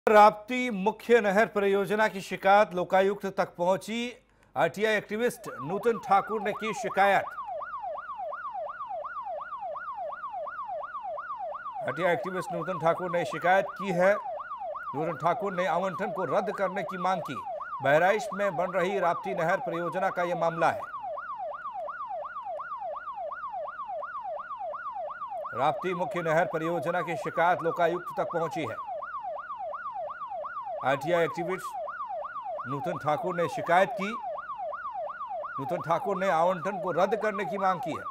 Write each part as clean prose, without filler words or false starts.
राप्ती मुख्य नहर परियोजना की शिकायत लोकायुक्त तक पहुंची। आरटीआई एक्टिविस्ट नूतन ठाकुर ने की शिकायत। आरटीआई एक्टिविस्ट नूतन ठाकुर ने शिकायत की है। नूतन ठाकुर ने आवंटन को रद्द करने की मांग की। बहराइच में बन रही राप्ती नहर परियोजना का यह मामला है। राप्ती मुख्य नहर परियोजना की शिकायत लोकायुक्त तक पहुंची है। आरटीआई एक्टिविस्ट नूतन ठाकुर ने शिकायत की। नूतन ठाकुर ने आवंटन को रद्द करने की मांग की है।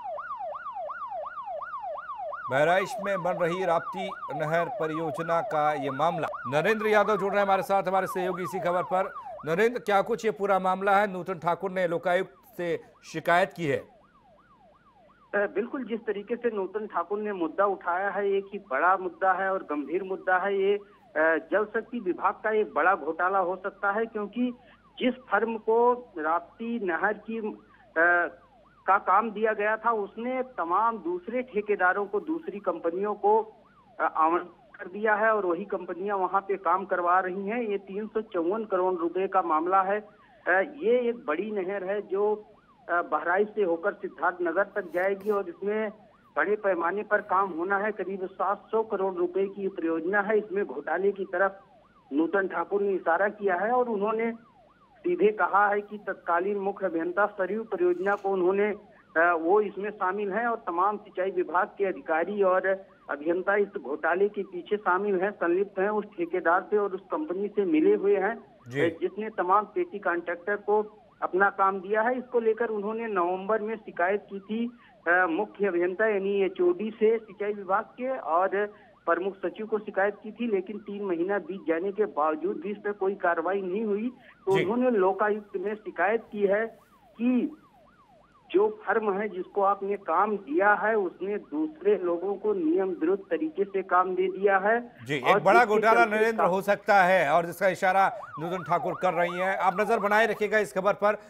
बहराइच में बन रही राप्ती नहर परियोजना का यह मामला। नरेंद्र यादव जुड़ रहे हैं हमारे साथ, हमारे सहयोगी इसी खबर पर। नरेंद्र, क्या कुछ ये पूरा मामला है? नूतन ठाकुर ने लोकायुक्त से शिकायत की है। बिल्कुल, जिस तरीके से नूतन ठाकुर ने मुद्दा उठाया है, एक ही बड़ा मुद्दा है और गंभीर मुद्दा है। ये जल शक्ति विभाग का एक बड़ा घोटाला हो सकता है, क्योंकि जिस फर्म को राप्ती नहर की का काम दिया गया था, उसने तमाम दूसरे ठेकेदारों को, दूसरी कंपनियों को आवंटित कर दिया है और वही कंपनियां वहां पे काम करवा रही हैं। ये 354 करोड़ रुपए का मामला है। ये एक बड़ी नहर है जो बहराइच से होकर सिद्धार्थनगर तक जाएगी और इसमें बड़े पैमाने पर काम होना है। करीब 700 करोड़ रुपए की परियोजना है। इसमें घोटाले की तरफ नूतन ठाकुर ने इशारा किया है और उन्होंने सीधे कहा है कि तत्कालीन मुख्य अभियंता सरयू परियोजना को उन्होंने वो इसमें शामिल हैं और तमाम सिंचाई विभाग के अधिकारी और अभियंता इस घोटाले के पीछे शामिल हैं, संलिप्त हैं। उस ठेकेदार से और उस कंपनी से मिले हुए हैं जिसने तमाम पेटी कॉन्ट्रैक्टर को अपना काम दिया है। इसको लेकर उन्होंने नवंबर में शिकायत की थी मुख्य अभियंता यानी एचओडी से सिंचाई विभाग के और प्रमुख सचिव को शिकायत की थी, लेकिन 3 महीना बीत जाने के बावजूद भी इस पर कोई कार्रवाई नहीं हुई। तो उन्होंने लोकायुक्त में शिकायत की है कि जो फर्म है जिसको आपने काम दिया है, उसने दूसरे लोगों को नियम विरुद्ध तरीके से काम दे दिया है। जी, एक बड़ा घोटाला नरेंद्र हो सकता है और जिसका इशारा नूतन ठाकुर कर रही हैं। आप नजर बनाए रखिएगा इस खबर पर।